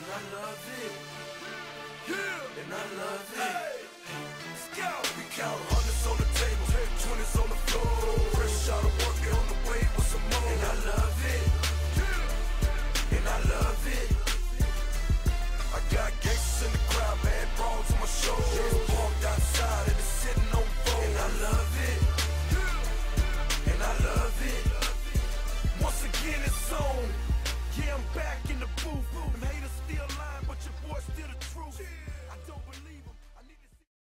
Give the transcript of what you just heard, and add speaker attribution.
Speaker 1: I love it. Yeah, and I love it.
Speaker 2: Hey, let's go. We count hundreds on the table, 20s on the floor. Fresh out of work,